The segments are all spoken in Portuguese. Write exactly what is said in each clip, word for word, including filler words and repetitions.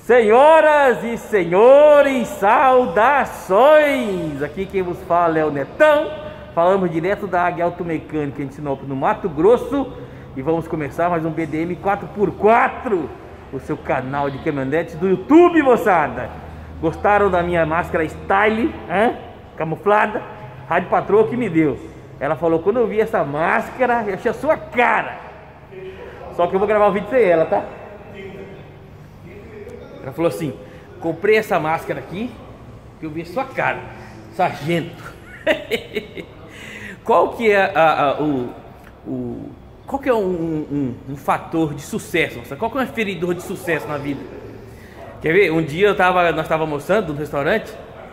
Senhoras e senhores, saudações! Aqui quem vos fala é o Netão. Falamos direto da Águia Automecânica em Sinop, no Mato Grosso. E vamos começar mais um B D M quatro por quatro, o seu canal de caminhonetes do YouTube, moçada. Gostaram da minha máscara style, hein? Camuflada? Rádio Patroa que me deu. Ela falou, quando eu vi essa máscara, eu achei a sua cara. Só que eu vou gravar um vídeo sem ela, tá? Ela falou assim, comprei essa máscara aqui, que eu vi a sua cara, sargento. Qual que é a, a, o, o... Qual que é um, um, um fator de sucesso? Qual que é um aferidor de sucesso na vida? Quer ver? Um dia eu tava, nós estávamos almoçando no restaurante.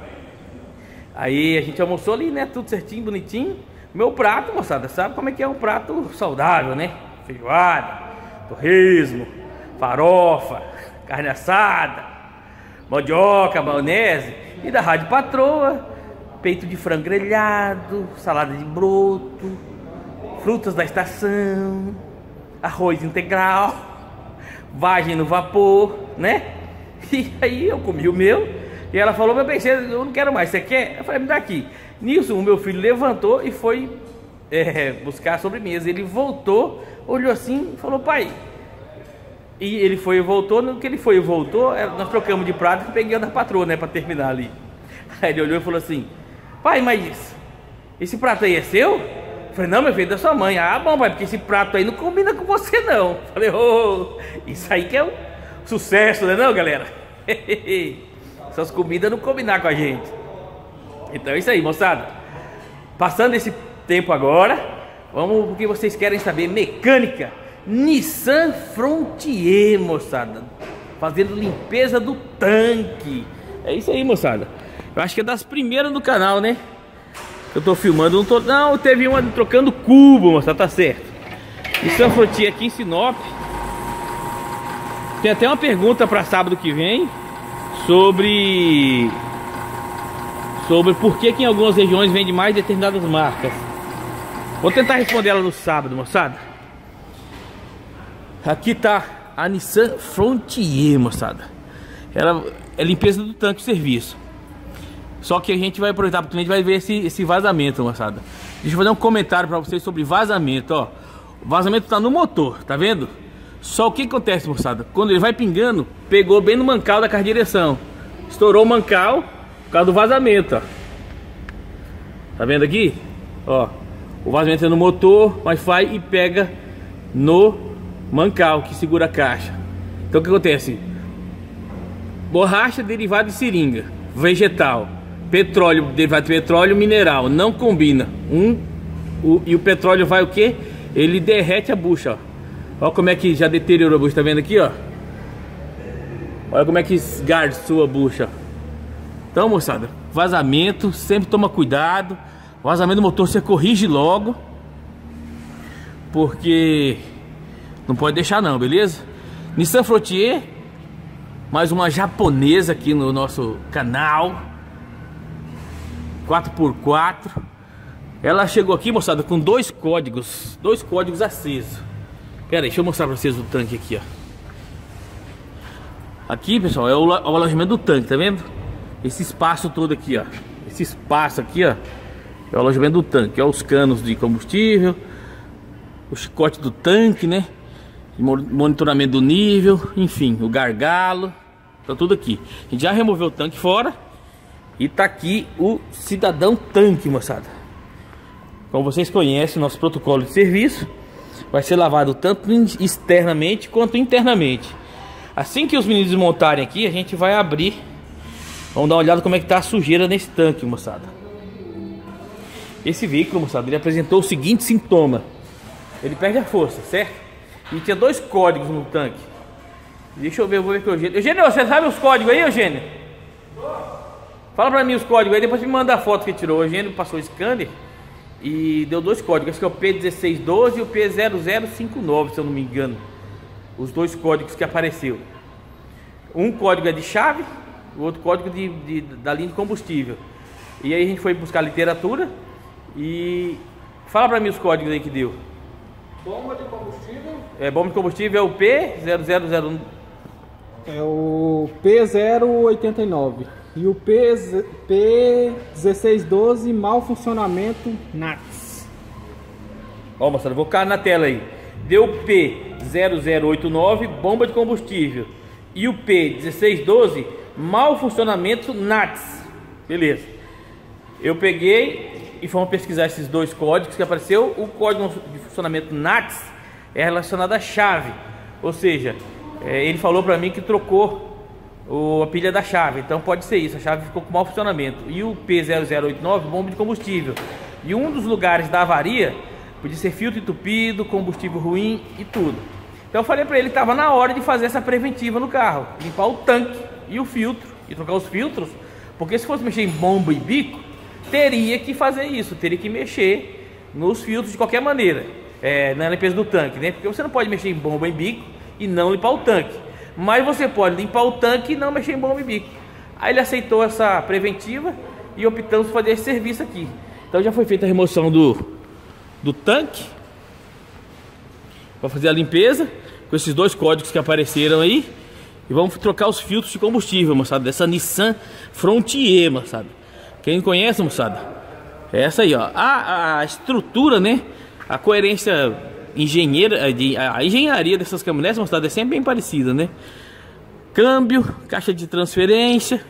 Aí a gente almoçou ali, né? Tudo certinho, bonitinho. Meu prato, moçada, sabe como é que é um prato saudável, né? Feijoada, torresmo, farofa, carne assada, mandioca, maionese. E da Rádio Patroa, peito de frango grelhado, salada de broto, frutas da estação, arroz integral, vagem no vapor, né? E aí eu comi o meu. E ela falou, meu bem, eu não quero mais, você quer? Eu falei, me dá aqui. Nisso o meu filho levantou e foi é, buscar a sobremesa. Ele voltou, olhou assim e falou, pai. E ele foi e voltou, no que ele foi e voltou, nós trocamos de prato e peguei a da patroa, né, pra terminar ali. Aí ele olhou e falou assim, pai, mas esse prato aí é seu? Eu falei, não, meu filho, é da sua mãe. Ah, bom, pai, porque esse prato aí não combina com você, não. Eu falei, ô, oh, isso aí que é um sucesso, né, não, galera? Essas comidas não combinar com a gente. Então é isso aí, moçada. Passando esse tempo agora, vamos porque vocês querem saber. Mecânica Nissan Frontier, moçada. Fazendo limpeza do tanque. É isso aí, moçada. Eu acho que é das primeiras do canal, né? Eu tô filmando, não tô... Não, teve uma trocando cubo, moçada, tá certo. Nissan Frontier aqui em Sinop. Tem até uma pergunta para sábado que vem sobre sobre por que que em algumas regiões vende mais determinadas marcas. Vou tentar responder ela no sábado, moçada. Aqui tá a Nissan Frontier, moçada. Ela é limpeza do tanque de serviço. Só que a gente vai aproveitar porque a gente vai ver esse, esse vazamento, moçada. Deixa eu fazer um comentário para vocês sobre vazamento, ó. O vazamento tá no motor, tá vendo? Só o que acontece, moçada? Quando ele vai pingando, pegou bem no mancal da carro de direção. Estourou o mancal por causa do vazamento, ó. Tá vendo aqui? Ó, o vazamento é no motor, mas vai e pega no mancal que segura a caixa. Então o que acontece? Borracha derivada de seringa, vegetal, petróleo derivado de petróleo, mineral. Não combina. Um, o, e o petróleo vai o que? Ele derrete a bucha, ó. Olha como é que já deteriorou a bucha, tá vendo aqui, ó? Olha como é que esgarçou a bucha. Então, moçada, vazamento, sempre toma cuidado. Vazamento do motor você corrige logo, porque não pode deixar não, beleza? Nissan Frontier, mais uma japonesa aqui no nosso canal quatro por quatro. Ela chegou aqui, moçada, com dois códigos, dois códigos acesos. Pera aí, deixa eu mostrar pra vocês o tanque aqui, ó. Aqui, pessoal, é o, o alojamento do tanque, tá vendo? Esse espaço todo aqui, ó. Esse espaço aqui, ó, é o alojamento do tanque. Ó, os canos de combustível, o chicote do tanque, né? Monitoramento do nível, enfim, o gargalo. Tá tudo aqui. A gente já removeu o tanque fora. E tá aqui o cidadão tanque, moçada. Como vocês conhecem, nosso protocolo de serviço vai ser lavado tanto externamente quanto internamente. Assim que os meninos desmontarem aqui, a gente vai abrir. Vamos dar uma olhada como é que tá a sujeira nesse tanque, moçada. Esse veículo, moçada, ele apresentou o seguinte sintoma. Ele perde a força, certo? E tinha dois códigos no tanque. Deixa eu ver, eu vou ver que o Eugênio... Eugênio, você sabe os códigos aí, Eugênio? Fala pra mim os códigos aí, depois você me manda a foto que tirou. O Eugênio passou o scanner e deu dois códigos, acho que é o P dezesseis doze e o P zero zero cinco nove, se eu não me engano. Os dois códigos que apareceu. Um código é de chave, o outro código de, de, da linha de combustível. E aí a gente foi buscar literatura e... Fala pra mim os códigos aí que deu. Bomba de combustível. É, bomba de combustível é o P zero zero zero É o P zero oitenta e nove. E o P dezesseis doze, mau funcionamento NATS. Ó, moçada, vou colocar na tela aí. Deu P zero zero oito nove, bomba de combustível. E o P dezesseis doze, mau funcionamento NATS. Beleza. Eu peguei e fomos pesquisar esses dois códigos que apareceu. O código de funcionamento NATS é relacionado à chave. Ou seja, é, ele falou para mim que trocou o, a pilha da chave. Então pode ser isso, a chave ficou com mau funcionamento. E o P zero zero oito nove, bomba de combustível. E um dos lugares da avaria podia ser filtro entupido, combustível ruim e tudo. Então eu falei para ele que estava na hora de fazer essa preventiva no carro, limpar o tanque e o filtro e trocar os filtros, porque se fosse mexer em bomba e bico, teria que fazer isso, teria que mexer nos filtros de qualquer maneira, é, na limpeza do tanque, né? Porque você não pode mexer em bomba e bico e não limpar o tanque, mas você pode limpar o tanque e não mexer em bomba e bico. Aí ele aceitou essa preventiva e optamos por fazer esse serviço aqui. Então já foi feita a remoção do do tanque para fazer a limpeza com esses dois códigos que apareceram aí, e vamos trocar os filtros de combustível, moçada, dessa Nissan Frontier, moçada. Quem conhece, moçada, é essa aí, ó. A, a estrutura, né, a coerência engenheira, a engenharia dessas caminhonetes, moçada, é sempre bem parecida, né? Câmbio, caixa de transferência,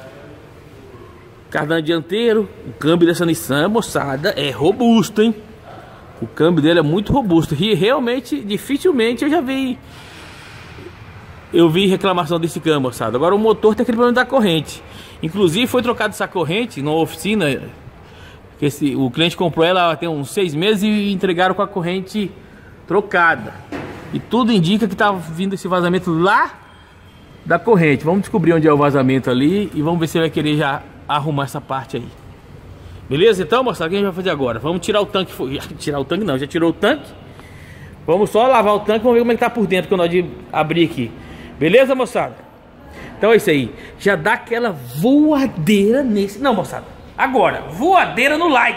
cardan dianteiro. O câmbio dessa Nissan, moçada, é robusto, hein? O câmbio dele é muito robusto e realmente, dificilmente eu já vi Eu vi reclamação desse câmbio, moçada. Agora o motor tem aquele problema da corrente. Inclusive foi trocado essa corrente na oficina, que esse, o cliente comprou ela tem uns seis meses e entregaram com a corrente trocada. E tudo indica que tá vindo esse vazamento lá da corrente. Vamos descobrir onde é o vazamento ali e vamos ver se ele vai querer já arrumar essa parte aí. Beleza? Então, moçada, o que a gente vai fazer agora? Vamos tirar o tanque. Tirar o tanque não, já tirou o tanque. Vamos só lavar o tanque, vamos ver como é que tá por dentro quando a gente abrir aqui. Beleza, moçada? Então é isso aí. Já dá aquela voadeira nesse... Não, moçada, agora, voadeira no like.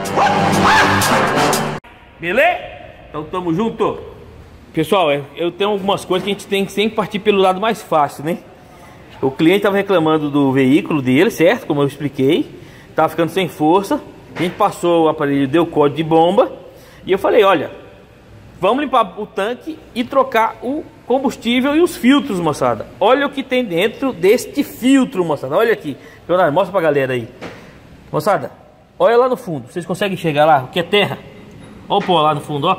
Beleza? Então tamo junto. Pessoal, eu tenho algumas coisas que a gente tem que sempre partir pelo lado mais fácil, né? O cliente tava reclamando do veículo dele, certo? Como eu expliquei, tava ficando sem força. A gente passou o aparelho, deu código de bomba. E eu falei, olha, vamos limpar o tanque e trocar o combustível e os filtros, moçada. Olha o que tem dentro deste filtro, moçada. Olha aqui. Leonardo, mostra pra galera aí. Moçada, olha lá no fundo. Vocês conseguem chegar lá? O que é terra? Olha o pó lá no fundo, ó.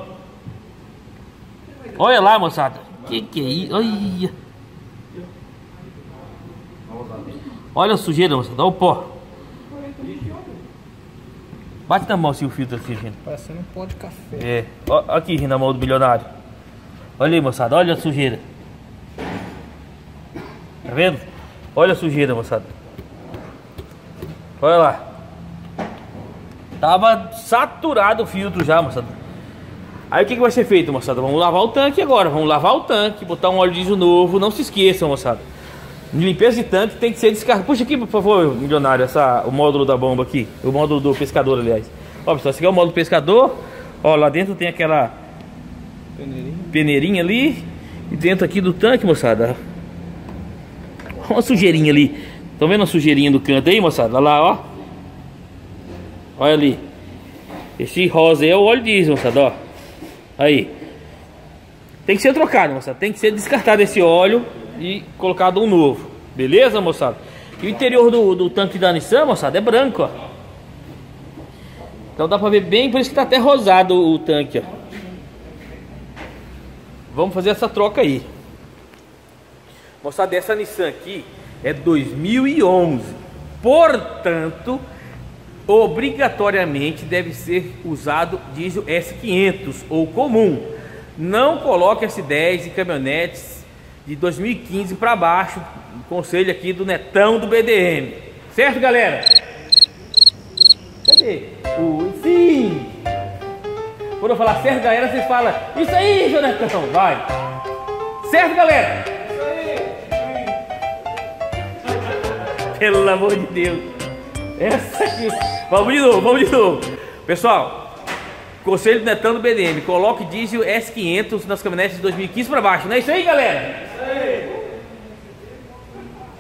Olha lá, moçada. Que que é isso? Olha. Olha a sujeira, moçada. Olha o pó. Bate na mão assim o filtro aqui, gente. Parecendo um pó de café. É. Ó, aqui, na mão do milionário. Olha aí, moçada. Olha a sujeira. Tá vendo? Olha a sujeira, moçada. Olha lá. Tava saturado o filtro já, moçada. Aí o que, que vai ser feito, moçada? Vamos lavar o tanque agora. Vamos lavar o tanque, botar um óleo diesel novo. Não se esqueçam, moçada. Limpeza de tanque tem que ser descarregado. Puxa aqui, por favor, milionário, essa, o módulo da bomba aqui. O módulo do pescador, aliás. Ó, pessoal, esse aqui é o módulo do pescador. Ó, lá dentro tem aquela peneirinha, peneirinha ali. E dentro aqui do tanque, moçada, uma sujeirinha ali. Estão vendo a sujeirinha do canto aí, moçada? Olha lá, ó. Olha ali. Esse rosa aí é o óleo diesel, moçada, ó. Aí. Tem que ser trocado, moçada. Tem que ser descartado esse óleo e colocado um novo. Beleza, moçada? E o interior do, do tanque da Nissan, moçada, é branco, ó. Então dá pra ver bem, por isso que tá até rosado o tanque, ó. Vamos fazer essa troca aí. Moçada, essa Nissan aqui é dois mil e onze. Portanto, obrigatoriamente deve ser usado diesel S quinhentos ou comum. Não coloque S dez em caminhonetes de dois mil e quinze para baixo. Conselho aqui do Netão do B D M. Certo, galera? Cadê? O sim. Quando eu falar certo, galera, vocês falam isso aí, Jonathan. Vai. Certo, galera? Isso aí. Pelo amor de Deus. Essa aqui. Vamos de novo, vamos de novo. Pessoal, conselho do Netão do B D M. Coloque diesel S quinhentos nas caminhonetes de dois mil e quinze para baixo. Não é isso aí, galera? Isso aí.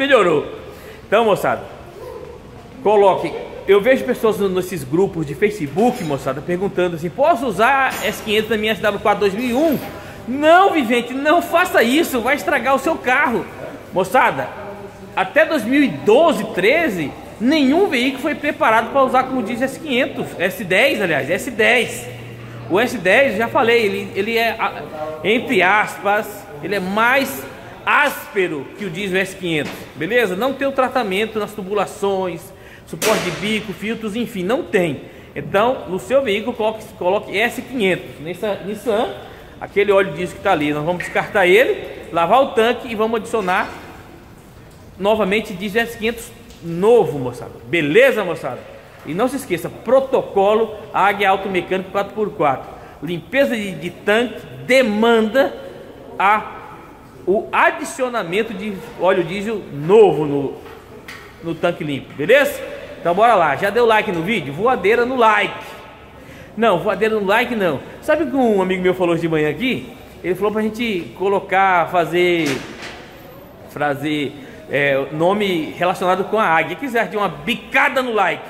melhorou. Então, moçada, coloque. Eu vejo pessoas nesses grupos de Facebook, moçada, perguntando assim: posso usar S quinhentos na minha S W quatro dois mil e um? Não, vivente, não faça isso, vai estragar o seu carro. Moçada, até dois mil e doze, treze, nenhum veículo foi preparado para usar, como diz, S quinhentos, S dez, aliás, S dez. O S dez, já falei, ele, ele é, entre aspas, ele é mais áspero que o diesel S quinhentos, beleza? Não tem o tratamento nas tubulações, suporte de bico, filtros, enfim, não tem. Então, no seu veículo, coloque, coloque S quinhentos, nessa Nissan, aquele óleo diesel que está ali, nós vamos descartar ele, lavar o tanque e vamos adicionar novamente diesel S quinhentos novo, moçada. Beleza, moçada? E não se esqueça, protocolo Águia Automecânico quatro por quatro. Limpeza de, de tanque demanda a, o adicionamento de óleo diesel novo no, no tanque limpo, beleza? Então bora lá, já deu like no vídeo? Voadeira no like. Não, voadeira no like não. Sabe o que um amigo meu falou hoje de manhã aqui? Ele falou pra gente colocar, fazer, fazer é, nome relacionado com a águia. Quiser de uma bicada no like.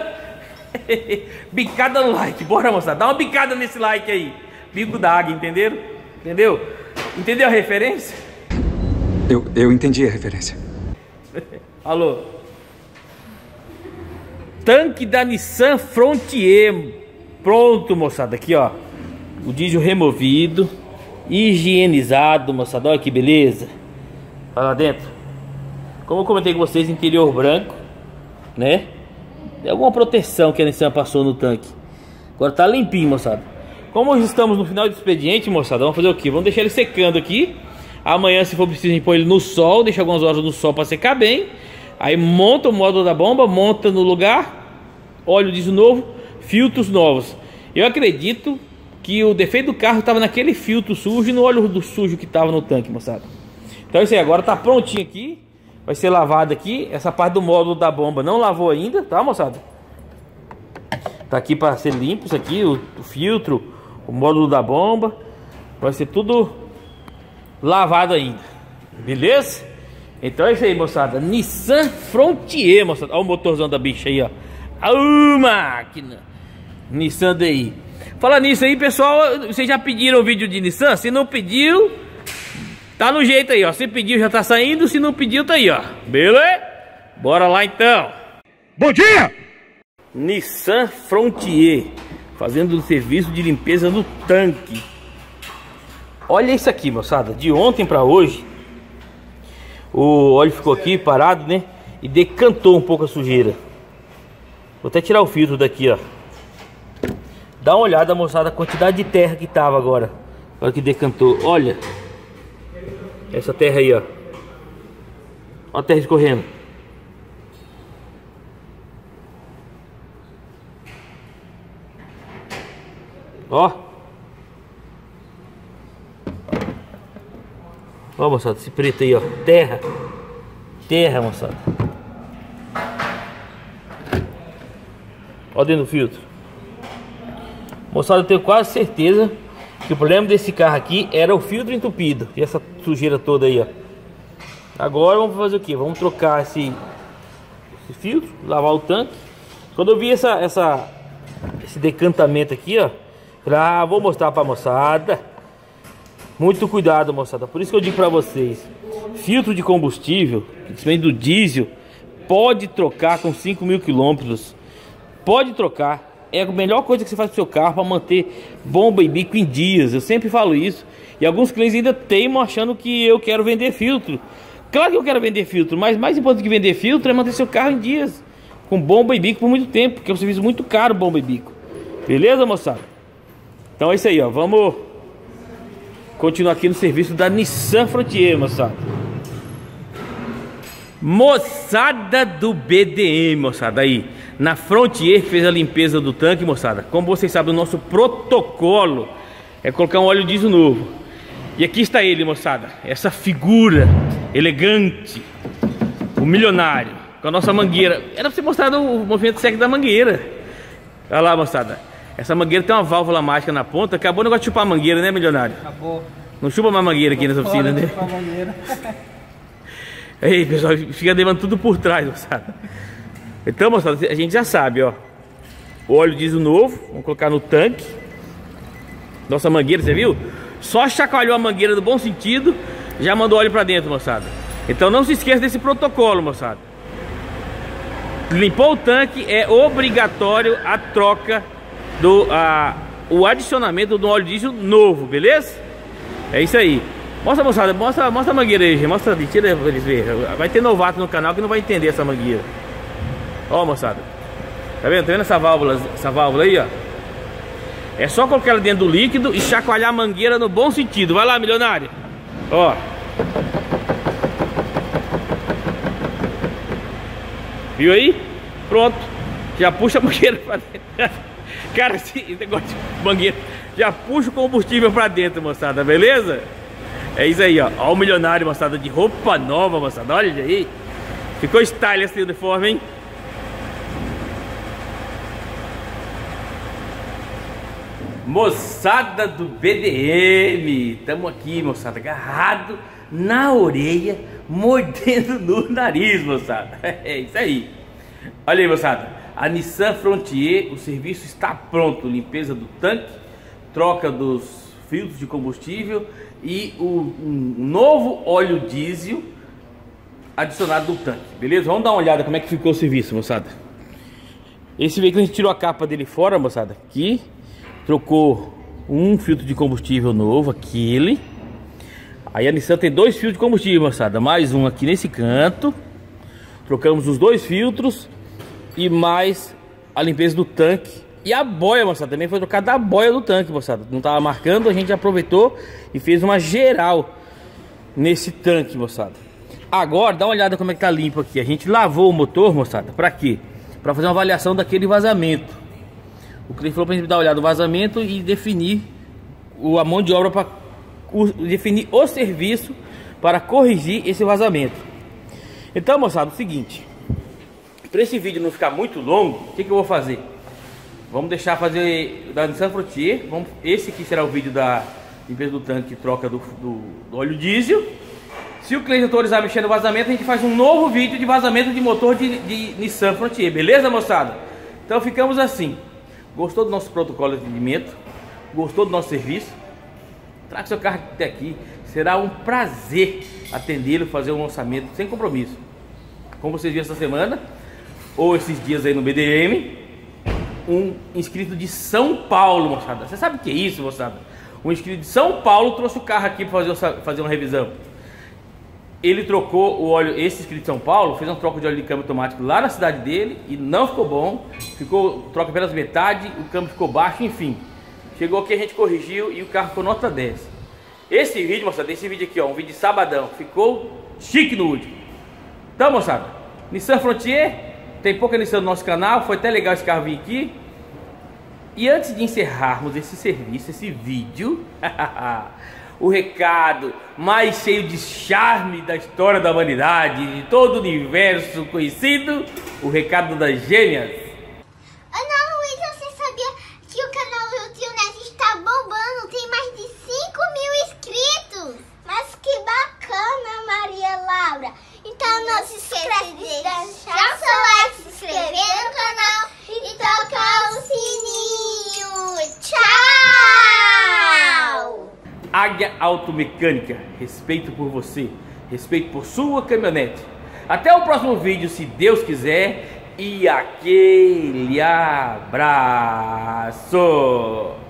Bicada no like, bora moçada, dá uma bicada nesse like aí. Bico da águia, entenderam? Entendeu? Entendeu a referência? Eu, eu entendi a referência. Alô? Tanque da Nissan Frontier. Pronto, moçada, aqui ó, o diesel removido, higienizado, moçada, olha que beleza. Olha lá dentro. Como eu comentei com vocês, interior branco, né? Tem alguma proteção que a Nissan passou no tanque. Agora tá limpinho, moçada. Como estamos no final do expediente, moçada, vamos fazer o quê? Vamos deixar ele secando aqui. Amanhã, se for preciso, a gente põe ele no sol, deixa algumas horas no sol para secar bem. Aí monta o módulo da bomba, monta no lugar, óleo diesel novo, filtros novos. Eu acredito que o defeito do carro estava naquele filtro sujo e no óleo do sujo que estava no tanque, moçada. Então isso aí, agora tá prontinho aqui. Vai ser lavado aqui. Essa parte do módulo da bomba não lavou ainda, tá, moçada? Tá aqui para ser limpo isso aqui, o, o filtro, o módulo da bomba. Vai ser tudo lavado ainda. Beleza? Então é isso aí, moçada. Nissan Frontier, moçada. Olha o motorzão da bicha aí, ó. Aú, máquina. Nissan D I. Fala nisso aí, pessoal. Vocês já pediram o vídeo de Nissan? Se não pediu, tá no jeito aí, ó. Se pediu, já tá saindo. Se não pediu, tá aí, ó. Beleza? Bora lá, então. Bom dia! Nissan Frontier, fazendo o serviço de limpeza no tanque. Olha isso aqui, moçada. De ontem pra hoje, o óleo ficou aqui parado, né? E decantou um pouco a sujeira. Vou até tirar o filtro daqui, ó. Dá uma olhada, moçada, a quantidade de terra que tava agora. Olha que decantou. Olha essa terra aí, ó. Olha a terra escorrendo. Ó. Ó, moçada, esse preto aí, ó. Terra. Terra, moçada. Ó dentro do filtro. Moçada, eu tenho quase certeza que o problema desse carro aqui era o filtro entupido. E essa sujeira toda aí, ó. Agora vamos fazer o que? Vamos trocar esse, esse filtro, lavar o tanque. Quando eu vi essa, essa, esse decantamento aqui, ó, falei, ah, vou mostrar pra moçada. Muito cuidado, moçada. Por isso que eu digo pra vocês, filtro de combustível, principalmente do diesel, pode trocar com cinco mil quilômetros. Pode trocar. É a melhor coisa que você faz pro seu carro para manter bomba e bico em dias. Eu sempre falo isso. E alguns clientes ainda teimam achando que eu quero vender filtro. Claro que eu quero vender filtro, mas mais importante que vender filtro é manter seu carro em dias, com bomba e bico por muito tempo, porque é um serviço muito caro, bomba e bico. Beleza, moçada? Então é isso aí, ó. Vamos continuar aqui no serviço da Nissan Frontier, moçada. Moçada do B D M, moçada, aí na Frontier, que fez a limpeza do tanque, moçada. Como vocês sabem, o nosso protocolo é colocar um óleo diesel novo. E aqui está ele, moçada, essa figura elegante, o milionário, com a nossa mangueira. Era pra você mostrar o movimento sec da mangueira. Olha lá, moçada, essa mangueira tem uma válvula mágica na ponta. Acabou o negócio de chupar a mangueira, né, milionário? Acabou. Não chupa mais mangueira aqui nessa oficina, né? Aí, pessoal, fica levando tudo por trás, moçada. Então, moçada, a gente já sabe, ó. O óleo diesel novo, vamos colocar no tanque. Nossa mangueira, você viu? Só chacoalhou a mangueira no bom sentido, já mandou óleo pra dentro, moçada. Então não se esqueça desse protocolo, moçada. Limpou o tanque, é obrigatório a troca do a, o adicionamento do óleo diesel novo, beleza? É isso aí. Mostra, moçada, mostra, mostra a mangueira aí, mostra, tira pra eles verem. Vai ter novato no canal que não vai entender essa mangueira. Ó, moçada, tá vendo? Tá vendo essa válvula, essa válvula aí, ó? É só colocar ela dentro do líquido e chacoalhar a mangueira no bom sentido. Vai lá, milionário. Ó. Viu aí? Pronto. Já puxa a mangueira pra dentro. Cara, esse negócio de mangueira já puxa o combustível pra dentro, moçada, beleza? É isso aí, ó. Ó o milionário, moçada, de roupa nova, moçada. Olha aí. Ficou style esse uniforme, hein? Moçada do B D M, estamos aqui, moçada, agarrado na orelha, mordendo no nariz, moçada. É isso aí. Olha aí, moçada, a Nissan Frontier, o serviço está pronto. Limpeza do tanque, troca dos filtros de combustível e o um novo óleo diesel adicionado no tanque, beleza? Vamos dar uma olhada como é que ficou o serviço, moçada. Esse veículo a gente tirou a capa dele fora, moçada, aqui. Trocou um filtro de combustível novo, aquele. Aí a Nissan tem dois filtros de combustível, moçada. Mais um aqui nesse canto. Trocamos os dois filtros. E mais a limpeza do tanque. E a boia, moçada, também foi trocada a boia do tanque, moçada. Não estava marcando, a gente aproveitou e fez uma geral nesse tanque, moçada. Agora, dá uma olhada como é que tá limpo aqui. A gente lavou o motor, moçada, pra quê? Pra fazer uma avaliação daquele vazamento. O cliente falou pra gente dar uma olhada no vazamento e definir o, a mão de obra para definir o serviço para corrigir esse vazamento. Então, moçada, é o seguinte, para esse vídeo não ficar muito longo, o que, que eu vou fazer? Vamos deixar fazer da Nissan Frontier. Vamos, esse aqui será o vídeo da limpeza do tanque e troca do, do, do óleo diesel. Se o cliente autorizar mexer no vazamento, a gente faz um novo vídeo de vazamento de motor de, de Nissan Frontier, beleza, moçada? Então ficamos assim. Gostou do nosso protocolo de atendimento? Gostou do nosso serviço? Traga seu carro até aqui. Será um prazer atendê-lo, fazer um orçamento sem compromisso. Como vocês viram essa semana, ou esses dias aí no B D M, um inscrito de São Paulo, moçada. Você sabe o que é isso, moçada? Um inscrito de São Paulo trouxe o carro aqui para fazer, fazer uma revisão. Ele trocou o óleo, esse inscrito de São Paulo, fez uma troca de óleo de câmbio automático lá na cidade dele e não ficou bom. Ficou troca pelas metade, o câmbio ficou baixo, enfim. Chegou aqui, a gente corrigiu e o carro ficou nota dez. Esse vídeo, moçada, esse vídeo aqui, ó, um vídeo de sabadão, ficou chique no último. Então, moçada, Nissan Frontier, tem pouca Nissan no nosso canal, foi até legal esse carro vir aqui. E antes de encerrarmos esse serviço, esse vídeo, o recado mais cheio de charme da história da humanidade, de todo o universo conhecido, o recado das gêmeas. Ana Luísa, você sabia que o canal do Tio Neto está bombando? Tem mais de cinco mil inscritos. Mas que bacana, Maria Laura. Então não se esqueça de deixar seu like, se inscrever no canal e tocar o sininho. Tchau! Águia Automecânica, respeito por você, respeito por sua caminhonete. Até o próximo vídeo, se Deus quiser, e aquele abraço!